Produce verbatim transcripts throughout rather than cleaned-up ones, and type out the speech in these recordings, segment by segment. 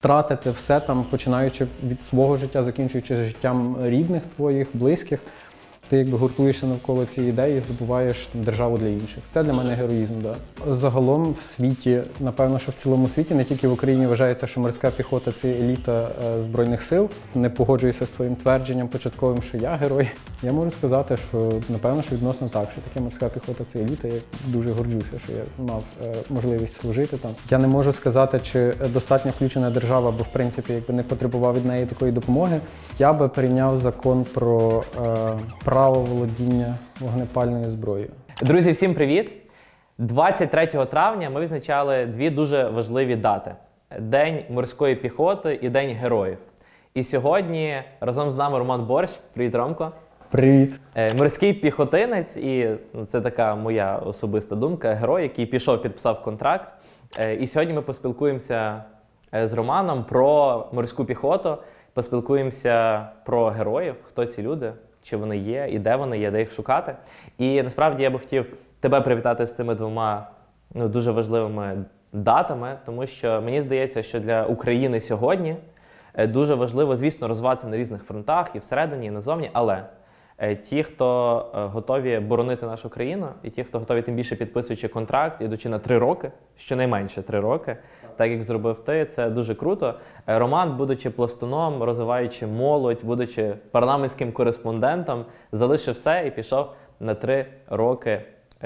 втратити все, там, починаючи від свого життя, закінчуючи життям рідних твоїх, близьких. Ти якби гуртуєшся навколо цієї ідеї і здобуваєш там, державу для інших. Це для мене героїзм, да. Загалом в світі, напевно, що в цілому світі, не тільки в Україні, вважається, що морська піхота – це еліта е, Збройних сил. Не погоджуюся з твоїм твердженням початковим, що я герой. Я можу сказати, що, напевно, що відносно так, що таке морська піхота – це еліта. Я дуже горджуся, що я мав е, можливість служити там. Я не можу сказати, чи достатньо включена держава, бо, в принципі, якби не потребував від неї такої допомоги. Я би прийняв закон про е, право володіння вогнепальною зброєю. Друзі, всім привіт! двадцять третього травня ми відзначали дві дуже важливі дати. День морської піхоти і День героїв. І сьогодні разом з нами Роман Борщ. Привіт, Ромко! Привіт! Морський піхотинець, і це така моя особиста думка, герой, який пішов, підписав контракт. І сьогодні ми поспілкуємося з Романом про морську піхоту, поспілкуємося про героїв, хто ці люди, чи вони є, і де вони є, де їх шукати. І насправді я би хотів тебе привітати з цими двома ну, дуже важливими датами, тому що мені здається, що для України сьогодні дуже важливо, звісно, розвиватися на різних фронтах, і всередині, і назовні, але ті, хто готові боронити нашу країну, і ті, хто готові тим більше підписуючи контракт, ідучи на три роки, щонайменше три роки, так як зробив ти, це дуже круто. Роман, будучи пластуном, розвиваючи молодь, будучи парламентським кореспондентом, залишив все і пішов на три роки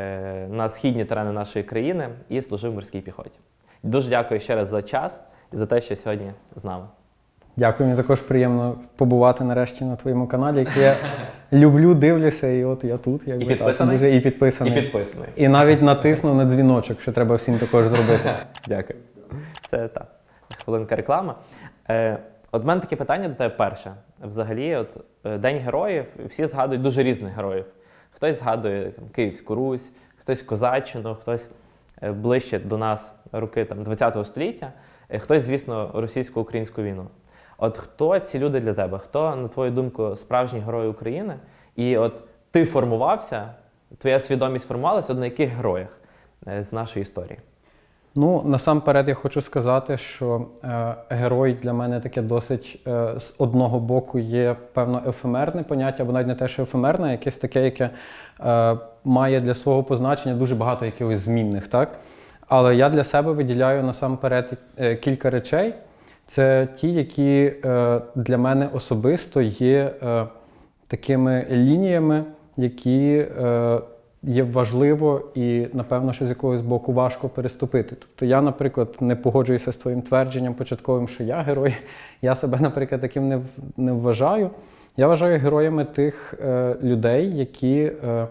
на східні терени нашої країни і служив в морській піхоті. Дуже дякую ще раз за час і за те, що сьогодні з нами. Дякую, мені також приємно побувати нарешті на твоєму каналі, який я люблю, дивлюся, і от я тут. І підписаний? Дуже, і підписаний. І підписаний. І навіть натиснув на дзвіночок, що треба всім також зробити. Дякую. Це так, хвилинка реклами. Е, от в мене таке питання до тебе перше. Взагалі, от День героїв, всі згадують дуже різних героїв. Хтось згадує там, Київську Русь, хтось Козаччину, хтось ближче до нас роки там, ХХ століття, хтось, звісно, російсько-українську війну. От хто ці люди для тебе? Хто, на твою думку, справжні герої України? І от ти формувався, твоя свідомість формувалася, от на яких героях з нашої історії? Ну, насамперед я хочу сказати, що е, герой для мене таке досить, е, з одного боку, є певно ефемерне поняття, або навіть не те, що ефемерне, а якесь таке, яке е, має для свого позначення дуже багато якихось змінних, так? Але я для себе виділяю насамперед е, кілька речей. Це ті, які е, для мене особисто є е, такими лініями, які е, є важливо і, напевно, що з якогось боку важко переступити. Тобто я, наприклад, не погоджуюся з твоїм твердженням початковим, що я герой. Я себе, наприклад, таким не, не вважаю. Я вважаю героями тих е, людей, які... Е,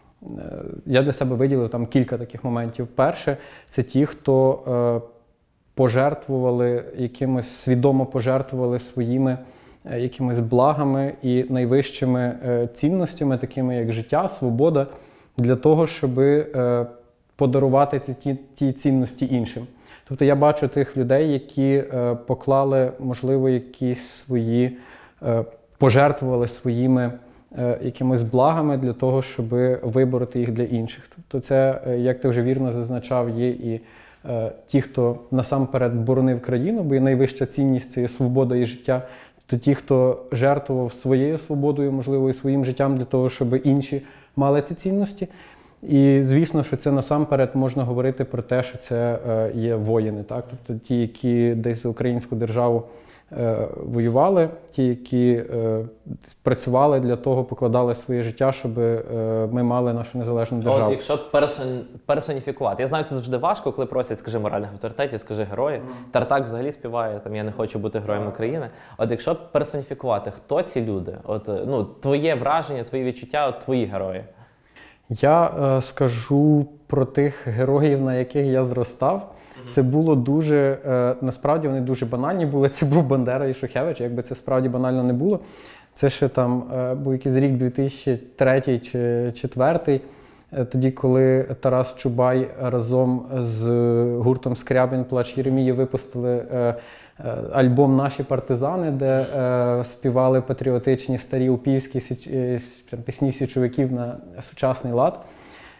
я для себе виділив там кілька таких моментів. Перше, це ті, хто... Е, пожертвували якимось, свідомо пожертвували своїми е, якимись благами і найвищими е, цінностями, такими як життя, свобода, для того, щоб е, подарувати ці, ті, ті цінності іншим. Тобто я бачу тих людей, які е, поклали, можливо, якісь свої, е, пожертвували своїми е, якимись благами для того, щоб вибороти їх для інших. Тобто це, е, як ти вже вірно зазначав, є і ті, хто насамперед боронив країну, бо є найвища цінність – це є свобода і життя, то ті, хто жертвував своєю свободою, можливо, і своїм життям для того, щоб інші мали ці цінності. І, звісно, що це насамперед можна говорити про те, що це є воїни, так? Тобто ті, які десь за українську державу воювали, ті, які працювали для того, покладали своє життя, щоб ми мали нашу незалежну державу. От якщо персон... персоніфікувати. Я знаю, це завжди важко, коли просять, скажи моральних авторитетів, скажи герої. Mm. Тартак взагалі співає, там, я не хочу бути героєм mm. України. От якщо персоніфікувати, хто ці люди? От, ну, твоє враження, твої відчуття, от твої герої. Я е, скажу про тих героїв, на яких я зростав. Це було дуже, е, насправді вони дуже банальні були. Це був Бандера і Шухевич, якби це справді банально не було. Це ще там е, був якийсь рік дві тисячі третій чи дві тисячі четвертий, е, тоді, коли Тарас Чубай разом з гуртом Скрябін «Плач Єремії» випустили е, е, альбом «Наші партизани», де е, співали патріотичні старі упівські січ, е, пісні січовиків на сучасний лад.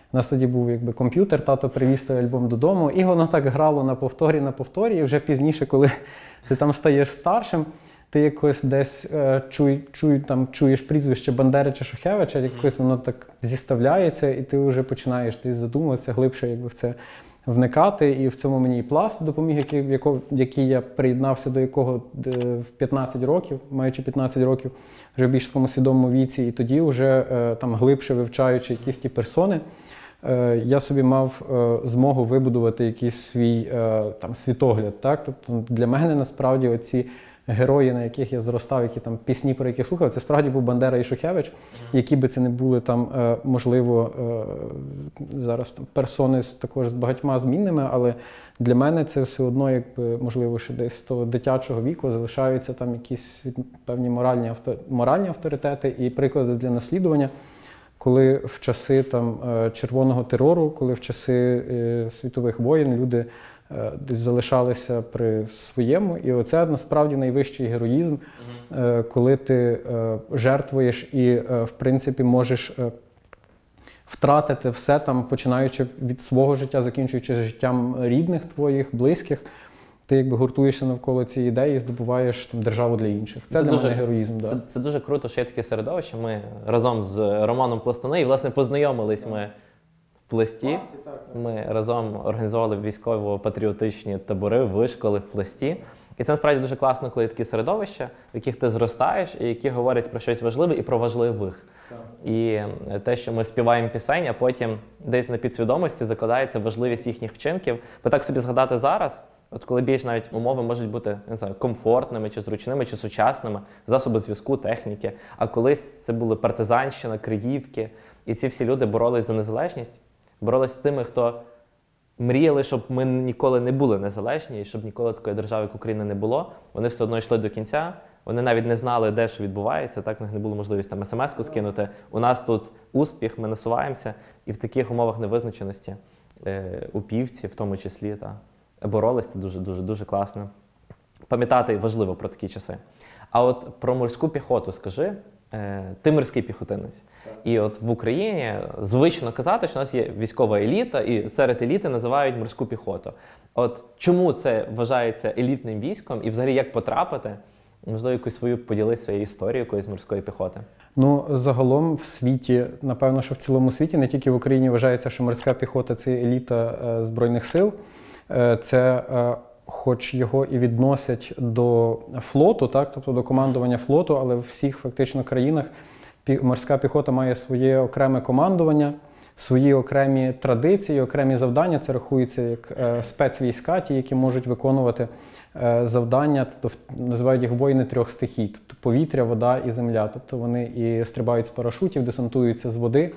У нас тоді був якби комп'ютер, тато привіз той альбом додому, і воно так грало на повторі, на повторі, і вже пізніше, коли ти там стаєш старшим, ти якось десь е, чуй, чуй, там, чуєш прізвище Бандери чи Шухевича, якось воно так зіставляється, і ти вже починаєш десь задумуватися, глибше якби в це вникати. І в цьому мені і пласт допоміг, який, в яко, який я приєднався до якого в п'ятнадцять років, маючи п'ятнадцять років, вже в більш такому свідомому віці, і тоді вже е, там глибше вивчаючи якісь ті персони, е, я собі мав е, змогу вибудувати якийсь свій е, там світогляд. Так? Тобто для мене насправді оці герої, на яких я зростав, які там пісні, про які слухав, це справді був Бандера і Шухевич, які би це не були там, е, можливо, е, зараз там персони з, також з багатьма змінними, але для мене це все одно, якби, можливо, ще десь з того дитячого віку залишаються там якісь певні моральні, авто, моральні авторитети і приклади для наслідування. Коли в часи там червоного терору, коли в часи е, світових воєн люди е, десь залишалися при своєму, і оце насправді найвищий героїзм, е, коли ти е, жертвуєш і, е, в принципі, можеш е, втратити все там, починаючи від свого життя, закінчуючи життям рідних твоїх, близьких. Ти якби гуртуєшся навколо цієї ідеї і здобуваєш там державу для інших. Це, це для дуже, мене героїзм. Це, да. це дуже круто, що є таке середовище. Ми разом з Романом Пластуни, і, власне, познайомились ми в Пласті. Пласті так, так. Ми разом організували військово-патріотичні табори, вишколи в Пласті. І це насправді дуже класно, коли є такі середовища, в яких ти зростаєш, і які говорять про щось важливе і про важливих. Так. І те, що ми співаємо пісень, а потім десь на підсвідомості закладається важливість їхніх вчинків. Бо так собі згадати зараз, от коли більш навіть умови можуть бути, не знаю, комфортними, чи зручними, чи сучасними, засоби зв'язку, техніки. А колись це були партизанщина, Криївки. І ці всі люди боролись за незалежність, боролись з тими, хто мріяли, щоб ми ніколи не були незалежні, і щоб ніколи такої держави, як Україна, не було. Вони все одно йшли до кінця, вони навіть не знали, де що відбувається, так, в них не було можливості там смс-ку скинути. У нас тут успіх, ми насуваємося, і в таких умовах невизначеності, е, упівці в тому числі, та, боролись, це дуже-дуже-дуже класно. Пам'ятати важливо про такі часи. А от про морську піхоту скажи. Ти морський піхотинець. Так. І от в Україні звично казати, що у нас є військова еліта, і серед еліти називають морську піхоту. От чому це вважається елітним військом, і взагалі як потрапити? Можливо, якусь свою поділись своєю історією якоїсь морської піхоти? Ну, загалом в світі, напевно, що в цілому світі, не тільки в Україні вважається, що морська піхота – це еліта е, Збройних сил. Е, це е, хоч його і відносять до флоту, так, тобто до командування флоту, але в всіх фактично країнах морська піхота має своє окреме командування, свої окремі традиції, окремі завдання. Це рахується як е, спецвійська, ті, які можуть виконувати е, завдання, тобто називають їх воїни трьох стихій, тобто повітря, вода і земля. Тобто вони і стрибають з парашутів, десантуються з води,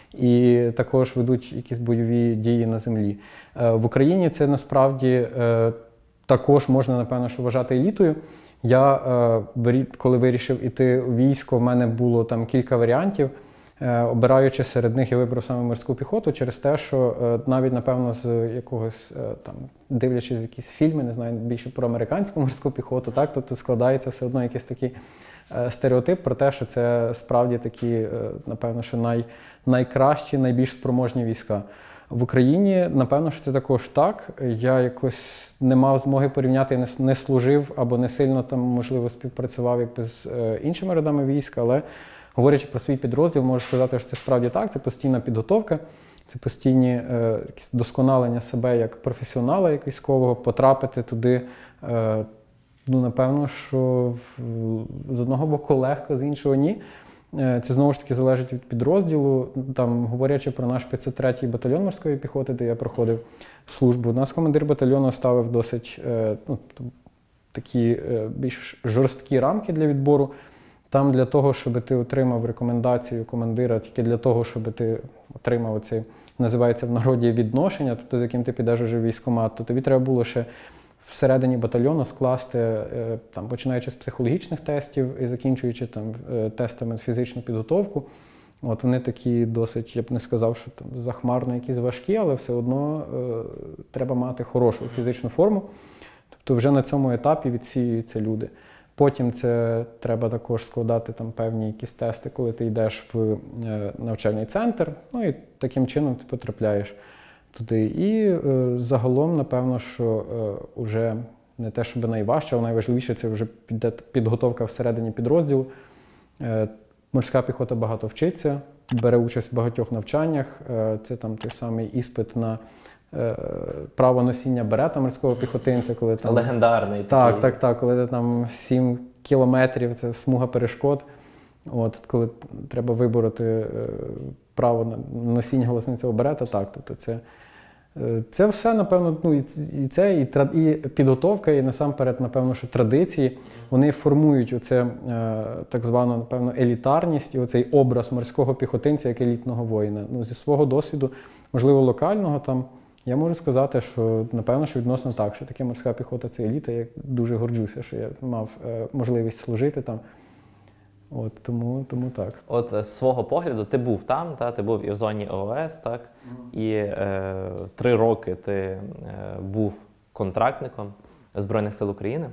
і також ведуть якісь бойові дії на землі. Е, в Україні це насправді е, також можна, напевно, що вважати елітою. Я, е, коли вирішив іти у військо, в мене було там кілька варіантів. Е, обираючи серед них, я вибрав саме морську піхоту через те, що е, навіть, напевно, з якогось, е, там, дивлячись якісь фільми, не знаю, більше про американську морську піхоту, так, тобто складається все одно якийсь такий е, стереотип про те, що це справді такі, е, напевно, що най, найкращі, найбільш спроможні війська. В Україні, напевно, що це також так. Я якось не мав змоги порівняти, не, не служив або не сильно там, можливо, співпрацював якби з е, іншими родами військ, але говорячи про свій підрозділ, можу сказати, що це справді так. Це постійна підготовка, це постійні е, вдосконалення себе як професіонала, як військового, потрапити туди, е, ну, напевно, що в, з одного боку легко, з іншого ні. Це, знову ж таки, залежить від підрозділу. Там, говорячи про наш п'ятсот третій батальйон морської піхоти, де я проходив службу, у нас командир батальйону ставив досить ну, такі більш жорсткі рамки для відбору. Там для того, щоб ти отримав рекомендацію командира, тільки для того, щоб ти отримав оцей, називається в народі, відношення, тобто з яким ти підеш уже в військкомат, то тобі треба було ще всередині батальйону скласти, там, починаючи з психологічних тестів і закінчуючи там, тестами фізичну підготовку. От вони такі досить, я б не сказав, що там захмарно якісь важкі, але все одно е, треба мати хорошу фізичну форму. Тобто вже на цьому етапі відсіюються люди. Потім це треба також складати там певні якісь тести, коли ти йдеш в е, навчальний центр, ну і таким чином ти потрапляєш туди. І е, загалом, напевно, що е, вже не те, щоб найважче, але найважливіше це вже підготовка всередині підрозділу. Е, морська піхота багато вчиться, бере участь в багатьох навчаннях. Е, це там той самий іспит на е, право носіння берета морського піхотинця. Коли там, легендарний. Так, такий. так, так, коли там сім кілометрів, це смуга перешкод. От, коли треба вибороти е, право на носіння голосницевого берета, так, тобто це, е, це все, напевно, ну, і, і це, і, тра, і підготовка, і насамперед, напевно, що традиції, вони формують оце, е, так звану, напевно, елітарність і оцей образ морського піхотинця як елітного воїна. Ну, зі свого досвіду, можливо, локального, там, я можу сказати, що, напевно, що відносно так, що таке морська піхота – це еліта, я дуже горджуся, що я мав е, можливість служити там. От, тому, тому так. От з свого погляду, ти був там, та, ти був і в зоні ООС, так, mm. і е, три роки ти е, був контрактником Збройних сил України.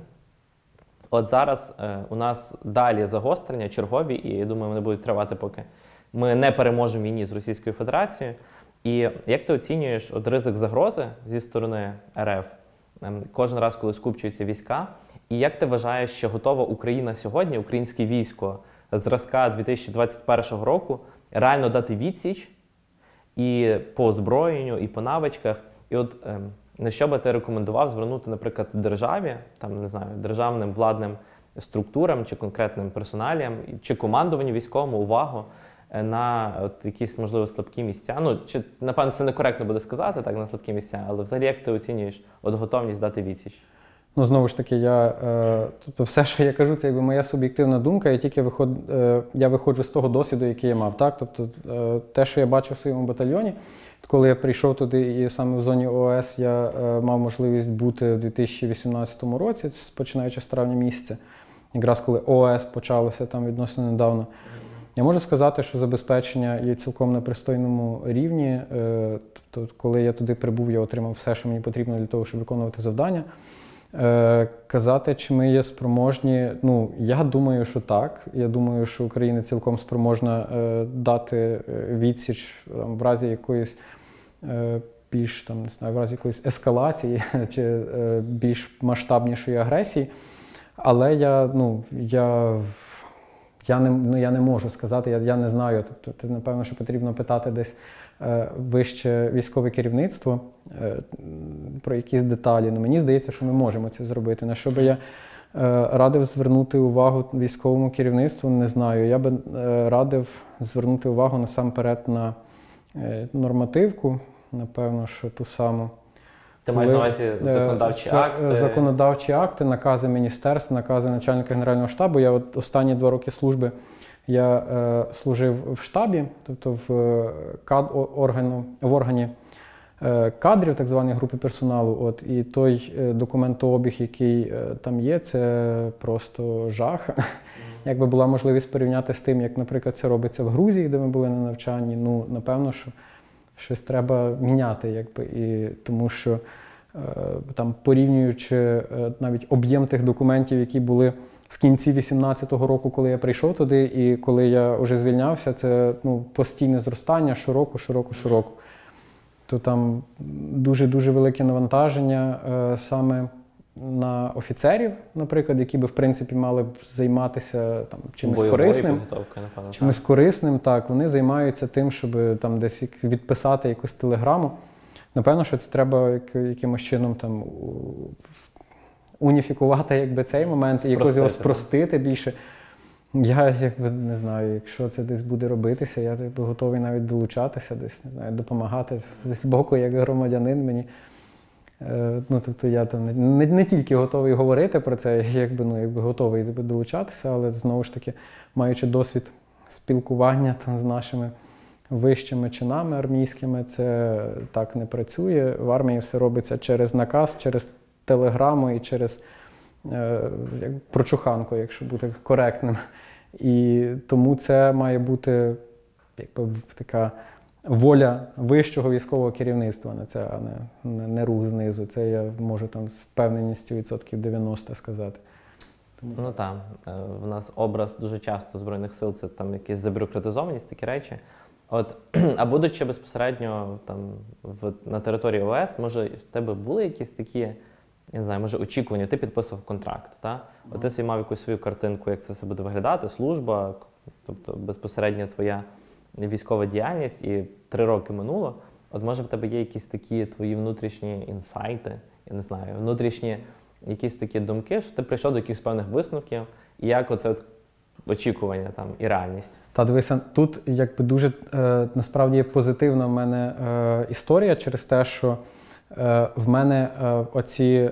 От зараз е, у нас далі загострення чергові, і я думаю, вони будуть тривати, поки ми не переможемо війні з Російською Федерацією. І як ти оцінюєш от ризик загрози зі сторони РФ е, кожен раз, коли скупчуються війська? І як ти вважаєш, що готова Україна сьогодні, українське військо зразка дві тисячі двадцять першого року, реально дати відсіч і по озброєнню, і по навичках? І от е, на що би ти рекомендував звернути, наприклад, державі, там, не знаю, державним владним структурам чи конкретним персоналіям, чи командуванню військовому увагу на от якісь, можливо, слабкі місця? Ну, чи, напевно, це некоректно буде сказати, так, на слабкі місця, але взагалі як ти оцінюєш от готовність дати відсіч? Ну, знову ж таки, я, е, тобто все, що я кажу, це якби моя суб'єктивна думка, я тільки виход, е, я виходжу з того досвіду, який я мав. Так? Тобто е, те, що я бачив в своєму батальйоні, коли я прийшов туди і саме в зоні ООС я е, мав можливість бути в дві тисячі вісімнадцятому році, починаючи з травня місяця, якраз коли ООС почалося там відносно недавно. Я можу сказати, що забезпечення є цілком на пристойному рівні. Е, тобто, коли я туди прибув, я отримав все, що мені потрібно для того, щоб виконувати завдання. Е, казати, чи ми є спроможні, ну, я думаю, що так. Я думаю, що Україна цілком спроможна е, дати відсіч там, в разі якоїсь е, більш, там, не знаю, в разі якоїсь ескалації чи е, більш масштабнішої агресії. Але я, ну, я, я, не, ну, я не можу сказати, я, я не знаю. Тобто, це, напевно, що потрібно питати десь е, вище військове керівництво е, про якісь деталі. Ну, мені здається, що ми можемо це зробити. На що би я е, радив звернути увагу військовому керівництву, не знаю. Я би е, радив звернути увагу насамперед на е, нормативку, напевно, що ту саму. Ти маєш на увазі законодавчі За, акти? Законодавчі акти, накази міністерства, накази начальника Генерального штабу. Я от останні два роки служби я е, служив в штабі, тобто в, кад, органу, в органі е, кадрів, так званої групи персоналу. От, і той е, документообіг, який е, там є, це просто жах. Mm. Якби була можливість порівняти з тим, як, наприклад, це робиться в Грузії, де ми були на навчанні, ну, напевно, що щось треба міняти, якби, і тому що е, там, порівнюючи е, навіть об'єм тих документів, які були в кінці вісімнадцятого року, коли я прийшов туди, і коли я вже звільнявся, це, ну, постійне зростання щороку, щороку, щороку. То там дуже-дуже велике навантаження е, саме на офіцерів, наприклад, які би, в принципі, мали б займатися там, чимось бойовою корисним. напевно, чимось так. корисним, так. Вони займаються тим, щоб там десь відписати якусь телеграму. Напевно, що це треба якимось чином там уніфікувати якби, цей момент і якось його спростити більше. Я якби не знаю, якщо це десь буде робитися, я якби, готовий навіть долучатися, десь, не знаю, допомагати з боку, як громадянин мені. Ну, тобто я там не, не тільки готовий говорити про це, якби, ну, якби готовий долучатися, але знову ж таки, маючи досвід спілкування там, з нашими вищими чинами армійськими, це так не працює. В армії все робиться через наказ, через телеграму і через е, як, прочуханку, якщо бути коректним. І тому це має бути якби, така воля вищого військового керівництва на це, а не, не, не рух знизу. Це я можу там з впевненістю відсотків дев'яносто сказати. Тому... Ну так, в нас образ дуже часто Збройних сил – це там якісь забюрократизованість, такі речі. От, а будучи безпосередньо там в, на території О С, може в тебе були якісь такі, я не знаю, може очікування, ти підписував контракт, та? От ти собі мав якусь свою картинку, як це все буде виглядати, служба, тобто безпосередньо твоя військова діяльність, і три роки минуло. От може в тебе є якісь такі твої внутрішні інсайти, я не знаю, внутрішні якісь такі думки, що ти прийшов до якихось певних висновків, і як оце от очікування там і реальність? Та дивися, тут якби дуже е, насправді є позитивна в мене е, історія через те, що е, в мене е, оці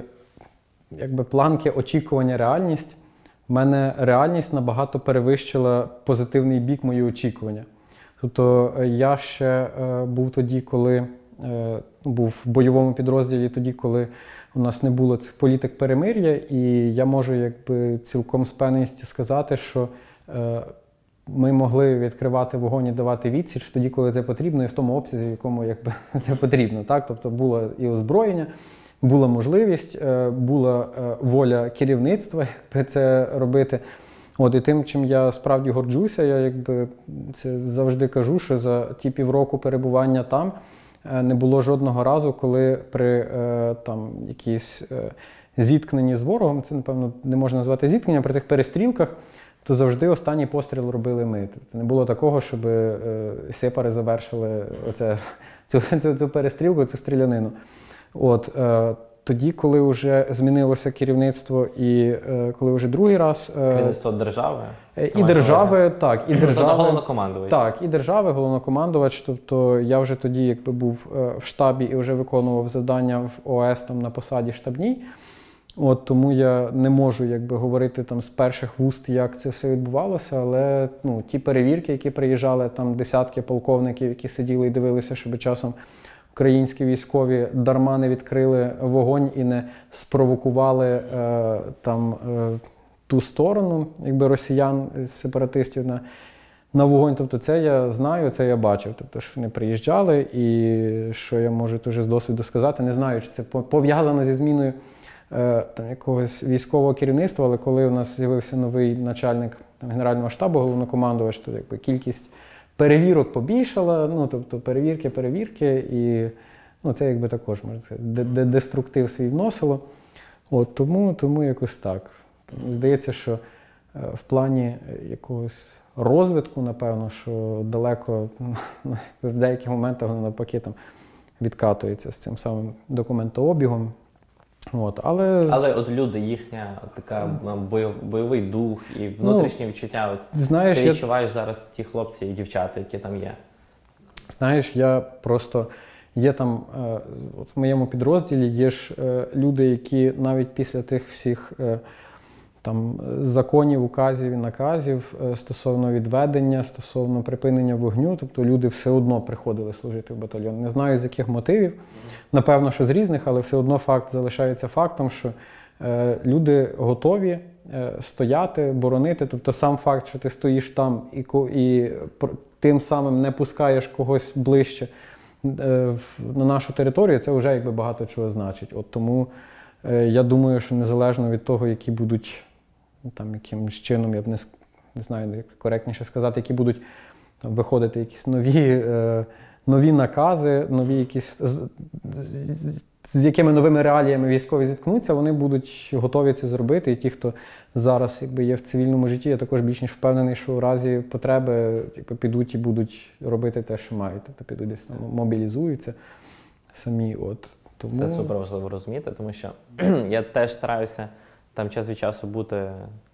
якби планки очікування, реальність, в мене реальність набагато перевищила позитивний бік мої очікування. Тобто я ще е, був тоді, коли е, був в бойовому підрозділі, тоді, коли у нас не було цих політик перемир'я, і я можу якби цілком з певністю сказати, що е, ми могли відкривати вогонь і давати відсіч тоді, коли це потрібно, і в тому обсязі, в якому якби, це потрібно. Так? Тобто було і озброєння, була можливість, е, була е, воля керівництва якби, це робити. От, і тим, чим я справді горджуся, я якби це завжди кажу, що за ті півроку перебування там не було жодного разу, коли при е, там, якійсь е, зіткненні з ворогом, це, напевно, не можна назвати зіткнення, при тих перестрілках, то завжди останній постріл робили ми. Тобто не було такого, щоб е, сепари завершили оце, цю, цю, цю перестрілку, цю стрілянину. От, е, тоді, коли вже змінилося керівництво і е, коли вже другий раз... Е, керівництво держави? І держави, так, і держави. Головнокомандувач. Так, і держави, головнокомандувач. Тобто я вже тоді якби був е, в штабі і вже виконував завдання в О С там на посаді штабній. От, тому я не можу якби говорити там з перших вуст, як це все відбувалося, але ну, ті перевірки, які приїжджали, там десятки полковників, які сиділи і дивилися, щоб часом українські військові дарма не відкрили вогонь і не спровокували е, там е, ту сторону, якби росіян, сепаратистів на, на вогонь. Тобто це я знаю, це я бачив. Тобто, що вони приїжджали і що я можу дуже з досвіду сказати, не знаю, чи це пов'язано зі зміною е, там, якогось військового керівництва, але коли у нас з'явився новий начальник там, Генерального штабу, головнокомандувач, то якби кількість перевірок побільшала, ну, тобто перевірки, перевірки, і ну, це якби також, можна сказати, деструктив свій вносило. От, тому, тому якось так. Мені здається, що в плані якогось розвитку, напевно, що далеко, ну, в деяких моментах воно навпаки там відкатується з цим самим документообігом. От, але... але от люди, їхня така бойов, бойовий дух і внутрішнє ну, відчуття, от, знаєш, ти відчуваєш я... зараз ті хлопці і дівчата, які там є? Знаєш, я просто, є там, е, от в моєму підрозділі є ж е, люди, які навіть після тих всіх е, там, законів, указів і наказів е, стосовно відведення, стосовно припинення вогню, тобто люди все одно приходили служити в батальйон. Не знаю, з яких мотивів, напевно, що з різних, але все одно факт залишається фактом, що е, люди готові е, стояти, боронити, тобто сам факт, що ти стоїш там і, і тим самим не пускаєш когось ближче е, на нашу територію, це вже якби багато чого значить. От тому е, я думаю, що незалежно від того, які будуть там якимось чином, я б не, не знаю, як коректніше сказати, які будуть там, виходити якісь нові, е, нові накази, нові якісь, з, з, з якими новими реаліями військові зіткнуться, вони будуть готові це зробити. І ті, хто зараз якби, є в цивільному житті, я також більш ніж впевнений, що у разі потреби якби, підуть і будуть робити те, що мають. Тобто підуть десь там, мобілізуються самі. От. Тому... Це супер важливо розуміти, тому що я теж стараюся там час від часу бути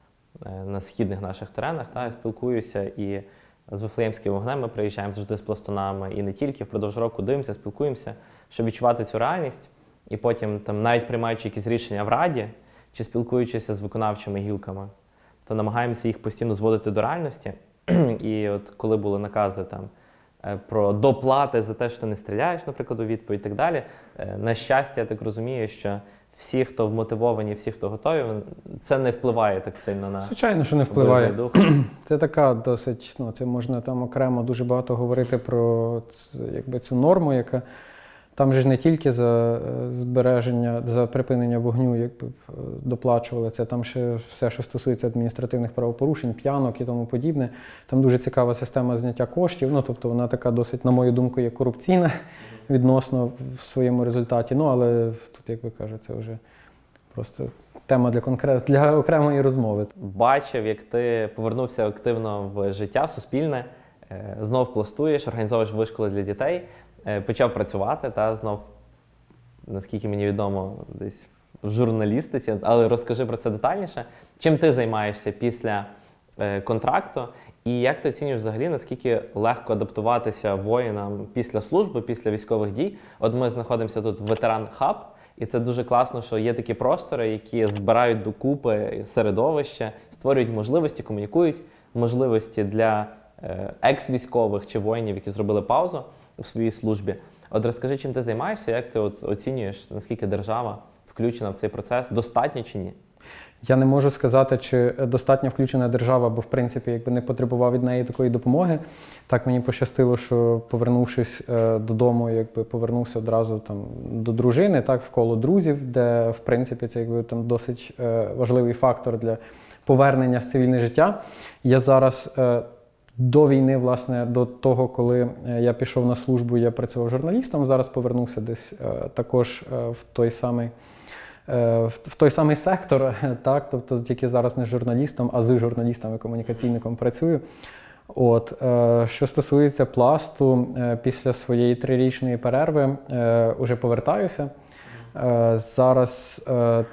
на східних наших теренах, та, я спілкуюся і з Вифлеємським вогнем ми приїжджаємо завжди з пластунами, і не тільки, впродовж року дивимося, спілкуємося, щоб відчувати цю реальність, і потім, там, навіть приймаючи якісь рішення в Раді, чи спілкуючися з виконавчими гілками, то намагаємося їх постійно зводити до реальності. І от коли були накази там, про доплати за те, що ти не стріляєш, наприклад, у відповідь і так далі, на щастя, я так розумію, що всі, хто вмотивовані, всі, хто готові, це не впливає так сильно на... Звичайно, що не впливає. Це така досить, ну, це можна там окремо дуже багато говорити про якби, цю норму, яка Там же ж не тільки за збереження, за припинення вогню якби, доплачували це, там ще все, що стосується адміністративних правопорушень, п'янок і тому подібне. Там дуже цікава система зняття коштів, ну, тобто вона така досить, на мою думку, є корупційна відносно в своєму результаті. Ну, але тут, як ви кажете, це вже просто тема для, конкрет... для окремої розмови. Бачив, як ти повернувся активно в життя суспільне, знов пластуєш, організовуєш вишколи для дітей, почав працювати, та знов, наскільки мені відомо, десь в журналістиці, але розкажи про це детальніше. Чим ти займаєшся після контракту і як ти оцінюєш взагалі, наскільки легко адаптуватися воїнам після служби, після військових дій? От ми знаходимося тут в Ветеран Хаб, і це дуже класно, що є такі простори, які збирають докупи середовище, створюють можливості, комунікують можливості для екс-військових чи воїнів, які зробили паузу у своїй службі. От розкажи, чим ти займаєшся, як ти от оцінюєш, наскільки держава включена в цей процес, достатньо чи ні? Я не можу сказати, чи достатньо включена держава, бо, в принципі, якби не потребував від неї такої допомоги. Так мені пощастило, що, повернувшись е, додому, якби повернувся одразу там до дружини, так, в коло друзів, де, в принципі, це якби там досить е, важливий фактор для повернення в цивільне життя. Я зараз е, до війни, власне, до того, коли я пішов на службу, я працював журналістом, зараз повернувся десь е, також е, в той самий в той самий сектор, так, тобто тільки зараз не журналістом, а з журналістом і комунікаційником працюю. От, що стосується пласту, після своєї трирічної перерви вже повертаюся. Зараз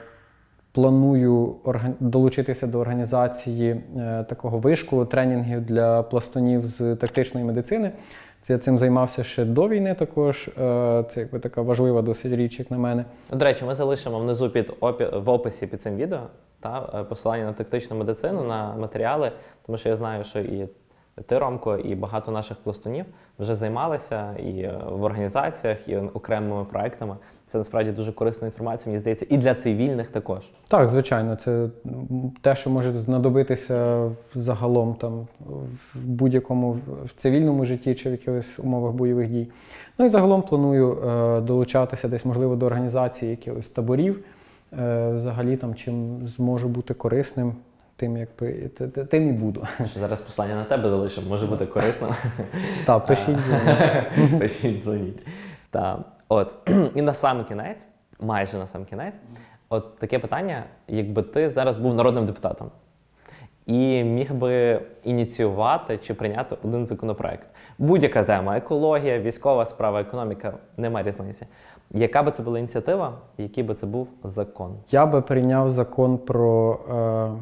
планую долучитися до організації такого вишколу, тренінгів для пластунів з тактичної медицини. Я цим займався ще до війни також, це якби така важлива досить річ, як на мене. До речі, ми залишимо внизу під опі... в описі під цим відео та, посилання на тактичну медицину, на матеріали, тому що я знаю, що і ти, Ромко, і багато наших пластунів вже займалися і в організаціях, і окремими проектами. Це насправді дуже корисна інформація, мені здається, і для цивільних також. Так, звичайно, це те, що може знадобитися загалом там в будь-якому в цивільному житті чи в якихось умовах бойових дій. Ну і загалом планую е, долучатися десь, можливо, до організації якихось таборів. Е, взагалі там чим зможу бути корисним, тим, якби, тим і буду. Що зараз послання на тебе залишимо, може бути корисно. Так, пишіть, дзвоніть. Пишіть, дзвоніть. Так. От, і на сам кінець, майже на сам кінець, от таке питання, якби ти зараз був народним депутатом і міг би ініціювати чи прийняти один законопроект. Будь-яка тема, екологія, військова справа, економіка, немає різниці. Яка би це була ініціатива, який би це був закон? Я би прийняв закон про е,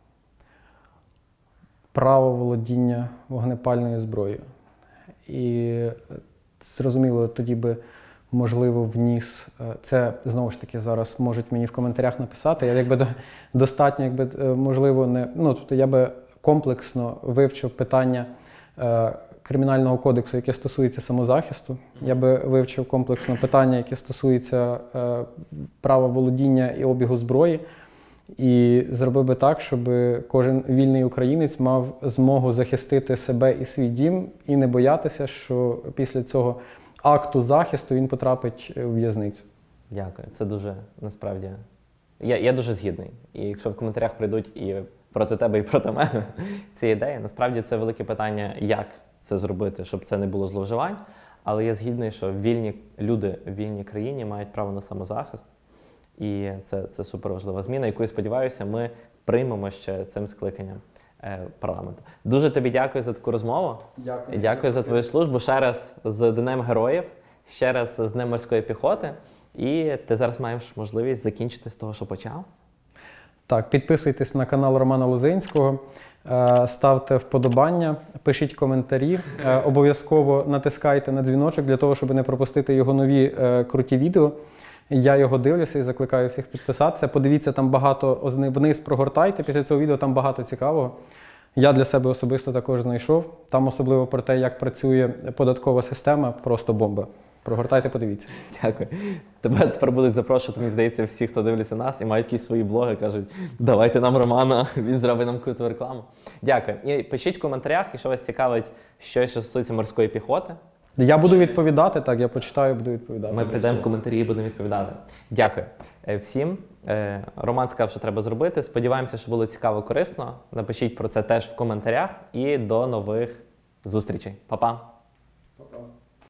право володіння вогнепальною зброєю. І зрозуміло, тоді би можливо, вніс. Це, знову ж таки, зараз можуть мені в коментарях написати. Я якби достатньо, якби, можливо, не... Ну, тобто я би комплексно вивчив питання е, Кримінального кодексу, яке стосується самозахисту. Я би вивчив комплексно питання, яке стосується е, права володіння і обігу зброї. І зробив би так, щоб кожен вільний українець мав змогу захистити себе і свій дім, і не боятися, що після цього акту захисту він потрапить у в'язницю. Дякую. Це дуже, насправді, я, я дуже згідний. І якщо в коментарях прийдуть і проти тебе, і проти мене ці ідеї, насправді це велике питання, як це зробити, щоб це не було зловживань. Але я згідний, що вільні люди в вільній країні мають право на самозахист. І це, це суперважлива зміна, яку, я сподіваюся, ми приймемо ще цим скликанням парламенту. Дуже тобі дякую за таку розмову. Дякую. Дякую за твою службу. Ще раз з Днем Героїв, ще раз з Днем Морської піхоти. І ти зараз маєш можливість закінчити з того, що почав. Так, підписуйтесь на канал Романа Лозинського, ставте вподобання, пишіть коментарі, обов'язково натискайте на дзвіночок для того, щоб не пропустити його нові круті відео. Я його дивлюся і закликаю всіх підписатися. Подивіться, там багато, вниз прогортайте, після цього відео там багато цікавого. Я для себе особисто також знайшов. Там особливо про те, як працює податкова система, просто бомба. Прогортайте, подивіться. Дякую. Тебе тепер будуть запрошувати, мені здається, всі, хто дивляться нас і мають якісь свої блоги, кажуть, давайте нам Романа, він зробить нам круту рекламу. Дякую. І пишіть в коментарях, якщо вас цікавить щось, що стосується морської піхоти, Я буду відповідати, так, я почитаю, буду відповідати. Ми прийдемо в коментарі і будемо відповідати. Дякую е, всім. Е, Роман сказав, що треба зробити. Сподіваємося, що було цікаво, корисно. Напишіть про це теж в коментарях і до нових зустрічей. Па-па! Па-па.